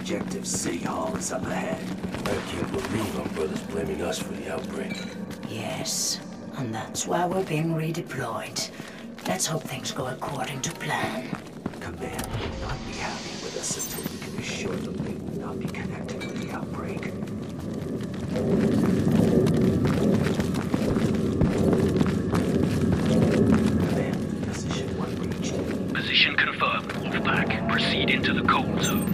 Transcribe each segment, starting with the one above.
objective City Hall is up ahead. I can't believe our brother's blaming us for the outbreak. Yes, and that's why we're being redeployed. Let's hope things go according to plan. Command will not be happy with us until we can assure them they will not be connected with the outbreak. Command, position 1 reached. Position confirmed, Wolfpack. Proceed into the cold zone.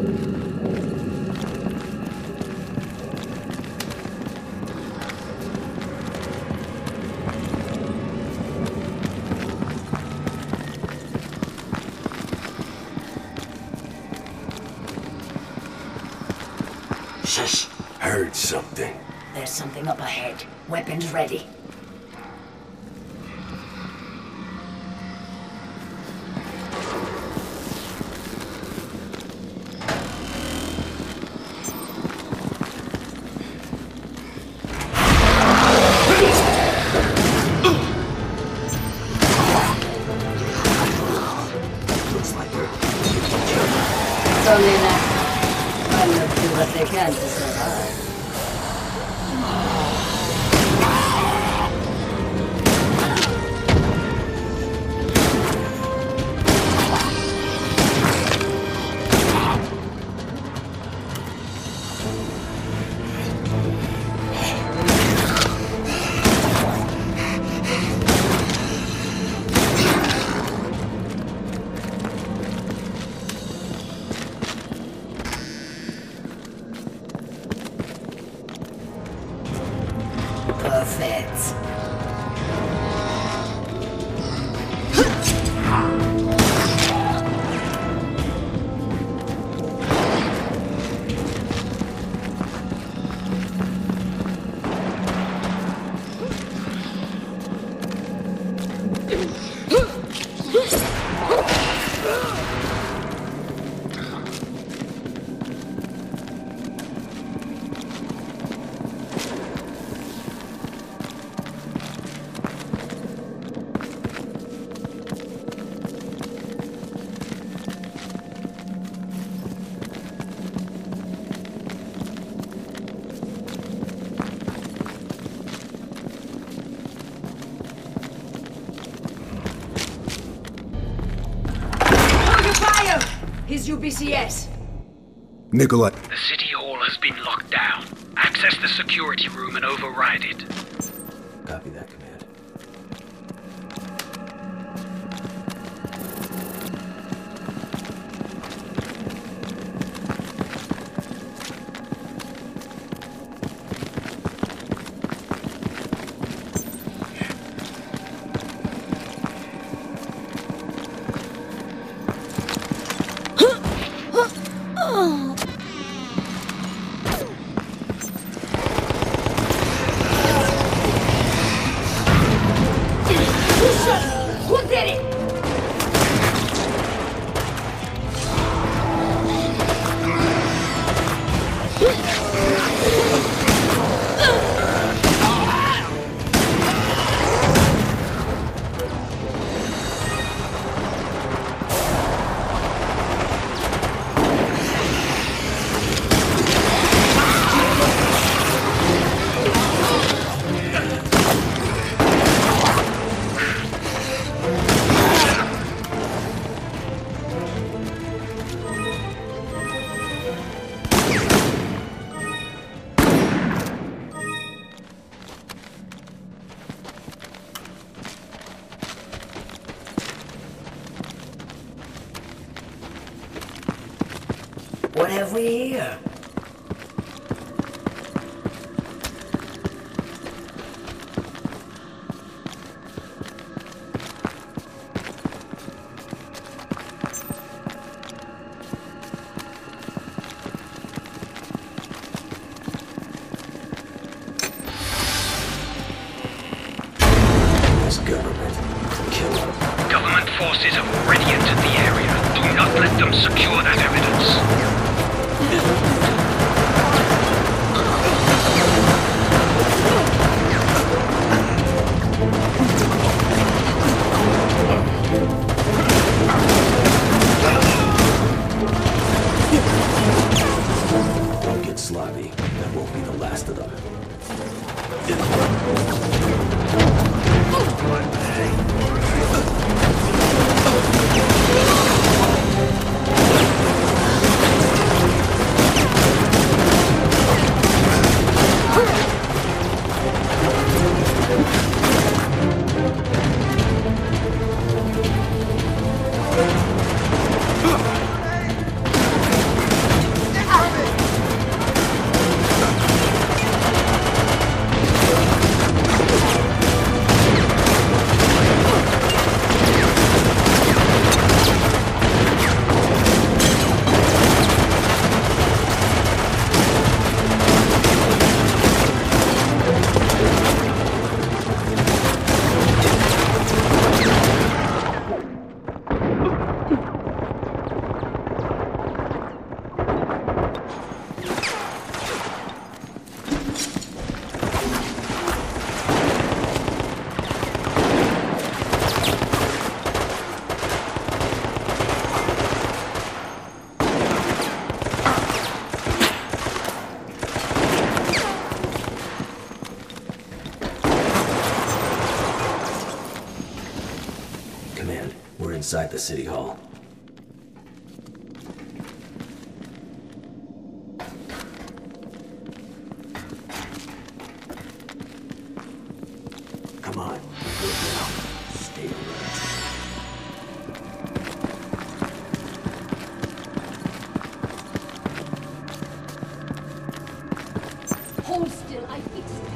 Shush! Heard something. There's something up ahead. Weapons ready. Looks like they're... It's only that. I'm gonna do what they can to survive. Perfect. Here's UBCS. Nikolai. The City Hall has been locked down. Access the security room and override it. Copy that, Command. Who did it? What have we here? This government. Kill them. Government forces have already entered the area. Do not let them secure that evidence. this lobby. That won't be the last of them. Inside the city hall. Come on, good now. Stay alert. Hold still, I fixed it.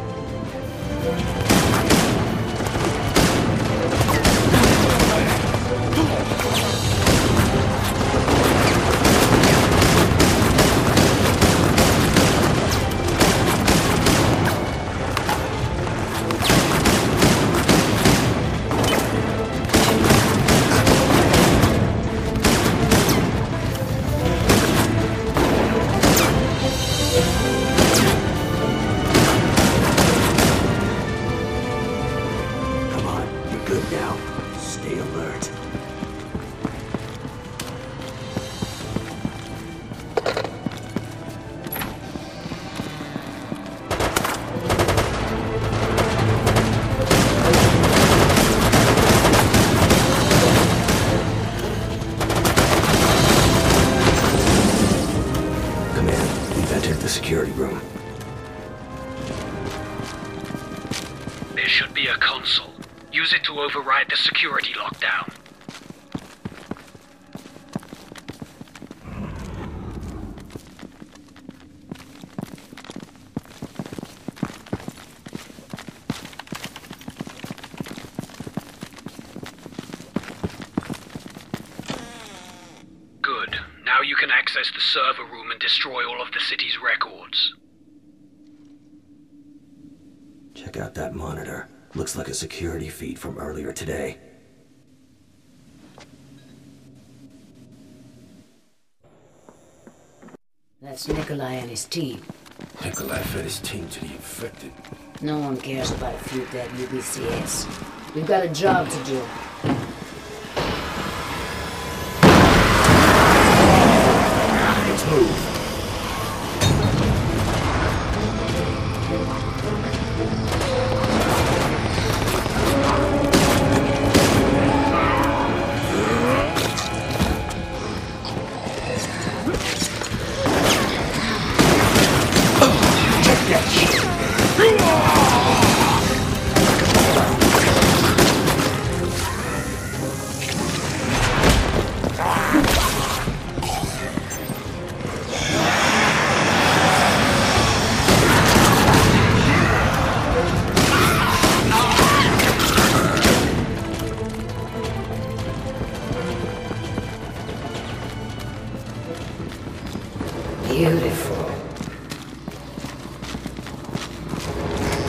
security room. There should be a console. Use it to override the security lockdown. Good. Now you can access the server room and destroy all of the city's records. Check out that monitor. Looks like a security feed from earlier today. That's Nikolai and his team. Nikolai fed his team to the infected. No one cares about a few dead UBCS. We've got a job to do. Let's move. Beautiful.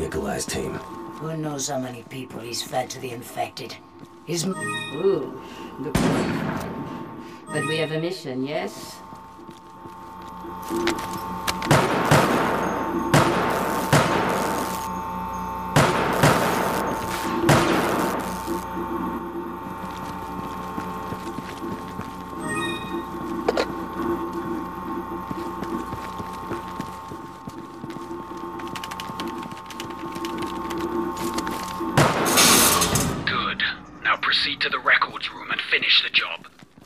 Nikolai's team. Who knows how many people he's fed to the infected? His... Ooh, looks like fun. But we have a mission, yes? Good. Now proceed to the records room and finish the job.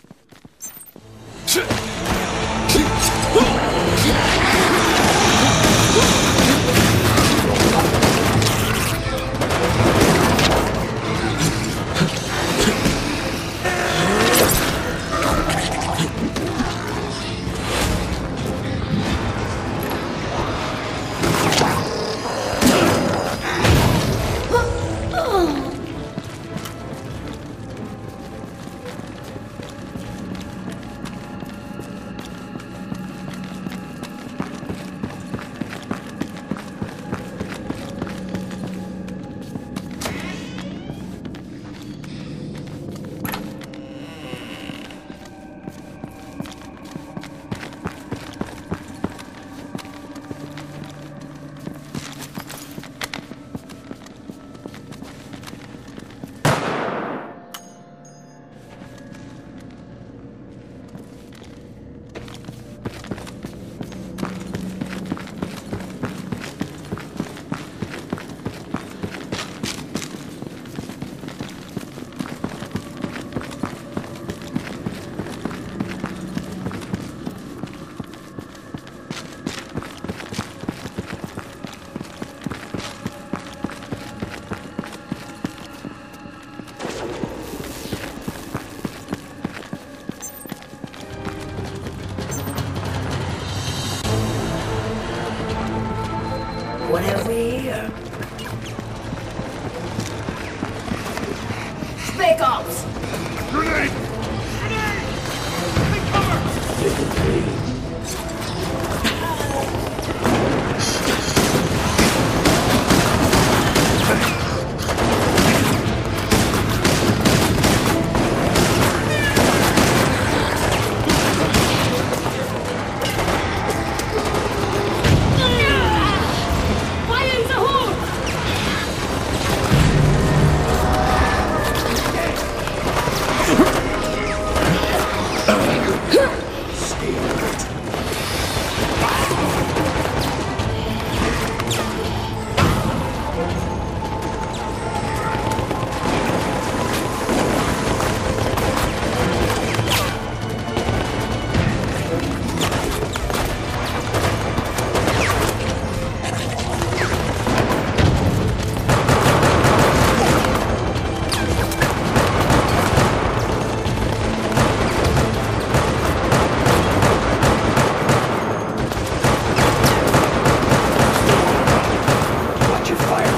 What have we here? Spec Ops! Fire in the hole! Stay alert. Watch your fire.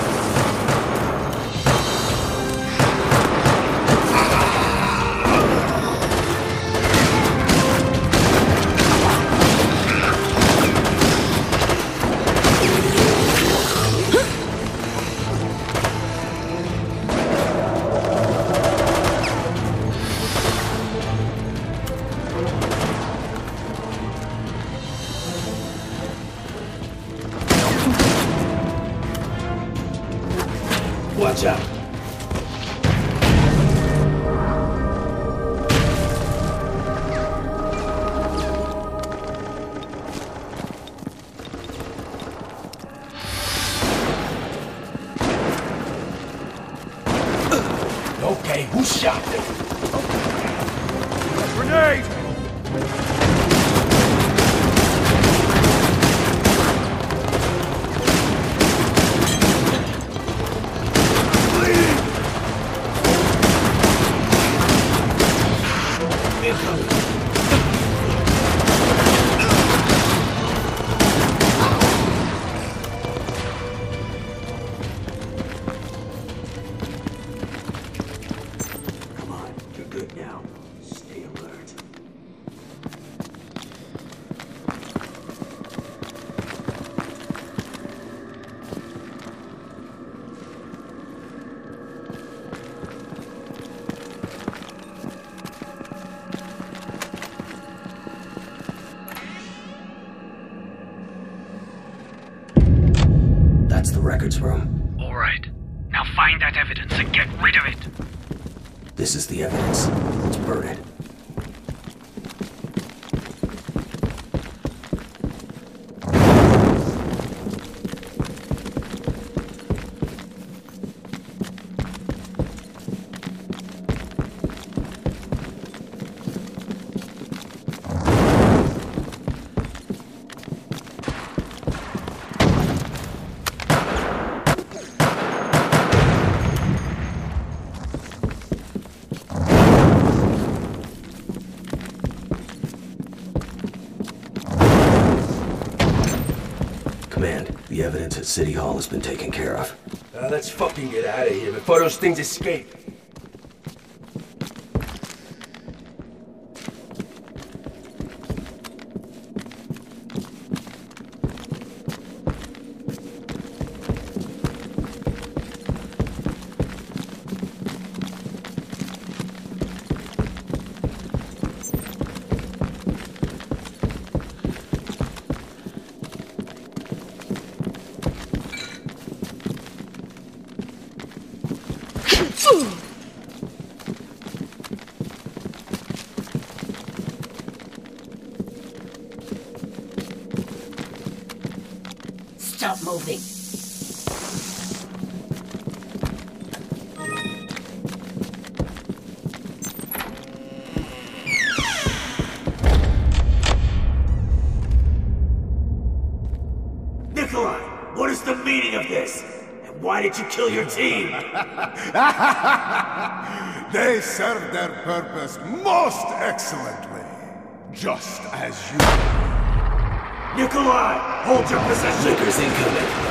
Watch out. Okay, who shot them? Grenade! Come on, you're good now. Stay alert. That's the records room. Alright. Now find that evidence and get rid of it. This is the evidence. Let's burn it. Command, the evidence at City Hall has been taken care of. Let's fucking get out of here before those things escape. Stop moving. Nikolai, what is the meaning of this? And why did you kill your team? They served their purpose most excellently. Just as you. Nikolai, hold your position. Lickers incoming.